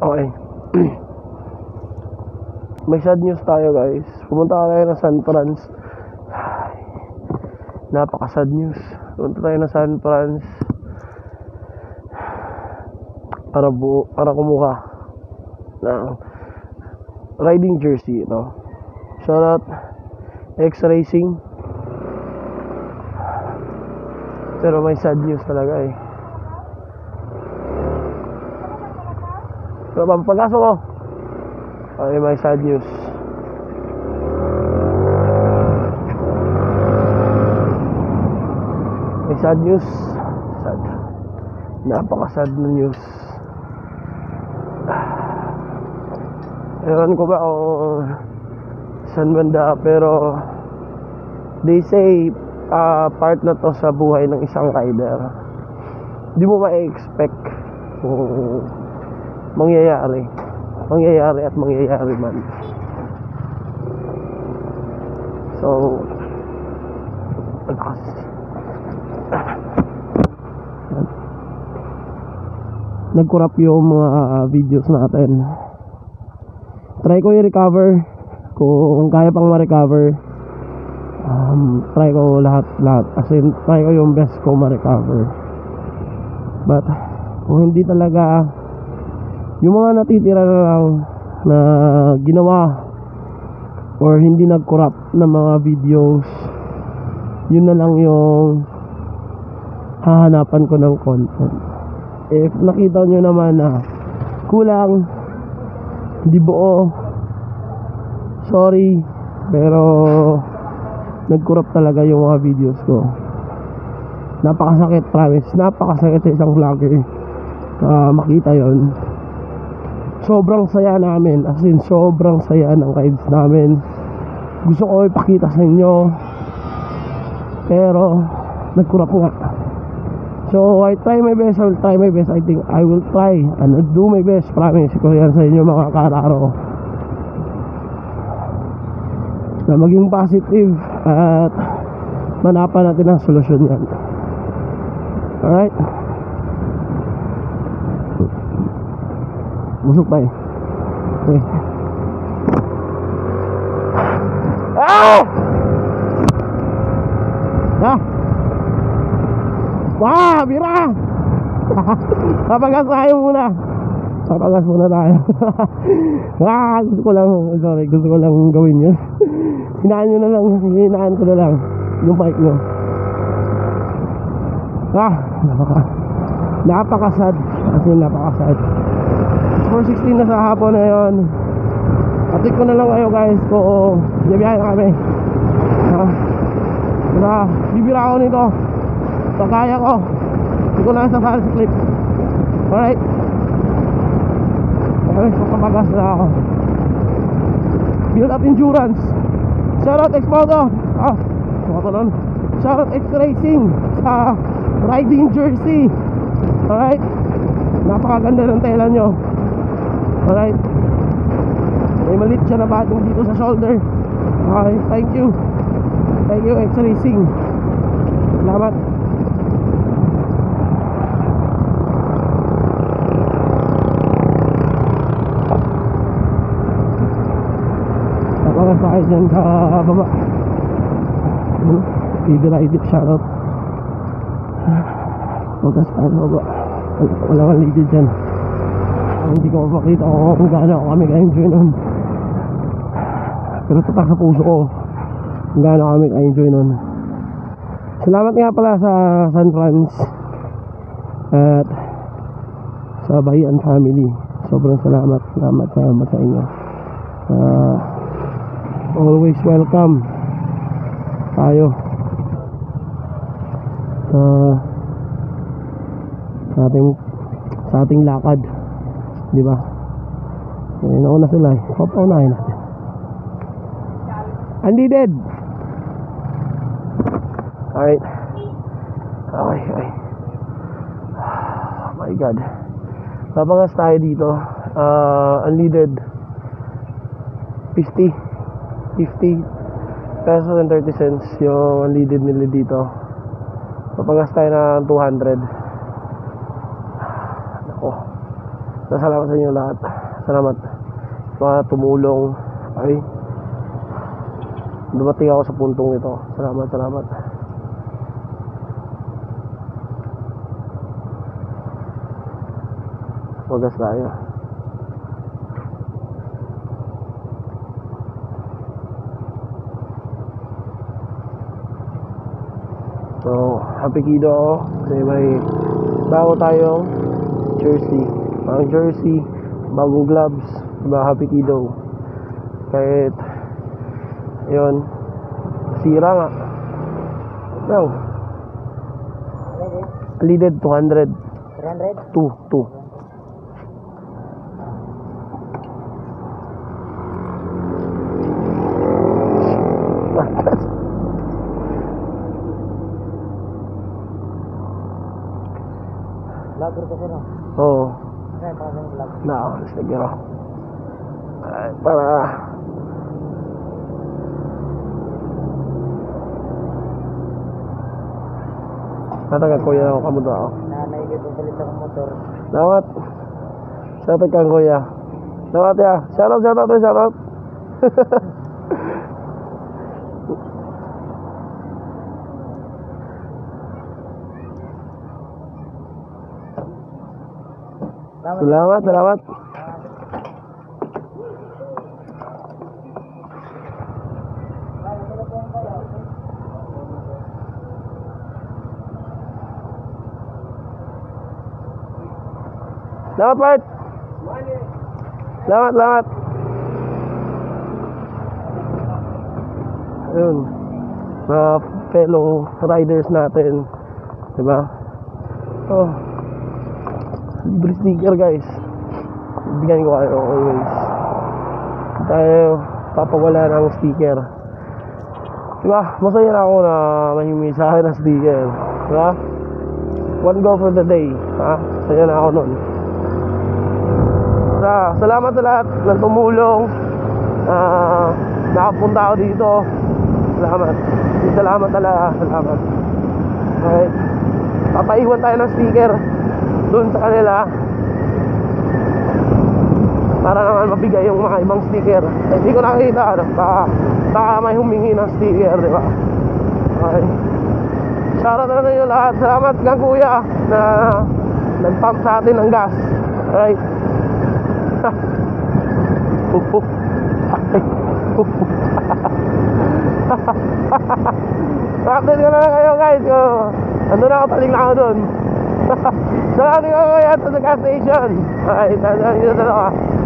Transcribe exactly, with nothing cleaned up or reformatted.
Okay. May sad news tayo guys. Pumunta tayo ng San Franz. Napaka sad news. Pumunta tayo ng San Franz para buo, para kumuha ng riding jersey ito. Shoutout X Racing. Pero may sad news talaga eh. So, pampagaso ko. Ay, may sad news. May sad news. Sad. Napaka-sad na news. Ewan ko ba kung saan banda, pero they say uh, part na to sa buhay ng isang rider. Di mo ma-expect kung mangyayari. Mangyayari at mangyayari man. So, nag-corrupt yung mga uh, videos natin. Try ko i-recover kung kaya pang ma-recover. Um, try ko lahat lahat. As in, try ko yung best ko ma-recover. But kung hindi talaga, yung mga natitira na lang na ginawa or hindi nag-corrupt na mga videos, yun na lang yung hahanapan ko ng content. If nakita nyo naman na kulang, hindi buo, sorry, pero nag-corrupt talaga yung mga videos ko. Napakasakit, promise. Napakasakit sa isang vlogger uh, makita yon. Sobrang saya namin, as in sobrang saya ng rides namin. Gusto ko ipakita sa inyo, pero nag-corrupt nga. So I try my best, I will try my best. I think I will try and I'll do my best. Promise ko yan sa inyo mga kararo, na maging positive at manapan natin ang solusyon yan. Alright. Busog pa eh. Okay. Ah! Ah! Wah, bira! Papagas tayo muna. Papagas muna tayo. Ah, gusto ko lang, sorry, gusto ko lang gawin yun. Hinaan nyo na lang, hinaan ko na lang yung bike nyo. Ah, napaka napakasad. Kasi napakasad. four sixteen na sa hapon na yun. Atik ko na lang kayo guys kung biyabiyahe na kami. Ah, na, bibira ako nito sa kaya ko. Hindi ko na sasali sa clip. Alright. Okay, so papagas na ako. Build up endurance. Shoutout X-Moto. Ah, suka nun. Shoutout X-Racing sa riding jersey. Alright. Napakaganda ng tela nyo. Alright. May malit siya na batong dito sa shoulder. Okay, thank you. Thank you X-Racing. Salamat. Napakas tayo dyan sa baba. Either I did shoutout. Napakas tayo sa baba. Wala kang leaded dyan. Hindi ko mapakita kung gaano kami ka-enjoy nun. Pero tatak sa puso ko kung gaano kami ka-enjoy nun. Salamat nga pala sa San Franz at sa Bahian family. Sobrang salamat. Salamat, salamat sa inyo. uh, Always welcome tayo uh, sa ating sa ating lakad, di ba? Eh, nauna sila eh. Papaunahin natin. Unleaded. Alright. Okay, okay. Oh my god. Papangas tayo dito. uh, Unleaded fifty fifty pesos and thirty cents yung unleaded nila dito. Papangas tayo ng two hundred. Nako, Salamat sa inyo lahat. Salamat mga tumulong. Ay, dumating ako sa puntong ito. Salamat, salamat. Wagas tayo. So, happy kido ako kasi may bago tayong jersey. Ang jersey, bagong gloves, diba? Happy kido. Kahit yun, sira nga. Yung leaded two hundred. three hundred? two, two. Vlogger kasi no? Oo. Ano para sa vlog? Na, sige ro. Ay, para Natagag kuya ako kamuda ako. Nanay ko palit ako motor. Salamat. Shoutout kang kuya. Salamat ya. Shoutout, shoutout, shoutout. Salamat, salamat. Salamat, Bart. Salamat, salamat. Ayun, mga fellow riders natin, diba? Oh, libre sticker guys. Bigyan ko kayo always. Tayo papawala ng sticker. Diba? Masaya na ako na mahimi sa akin ng sticker. Diba? One go for the day. Ha? Saya na ako nun. Sa, salamat sa lahat ng tumulong. Uh, nakapunta ako dito. Salamat. Salamat talaga. Salamat. Okay. Papaiwan tayo ng sticker dun sa kanila para naman mabigay yung mga ibang sticker. Eh, hindi ko nakita ano, baka, baka may humingi ng sticker, di ba? Okay. Shoutout na tayo lahat. Salamat kang kuya na nag-pump sa atin ng gas. Alright. Update ko na lang kayo guys. Ando na ako, paling na ako dun. Salamat ko kuya sa gas station. Alright, nandito na ako.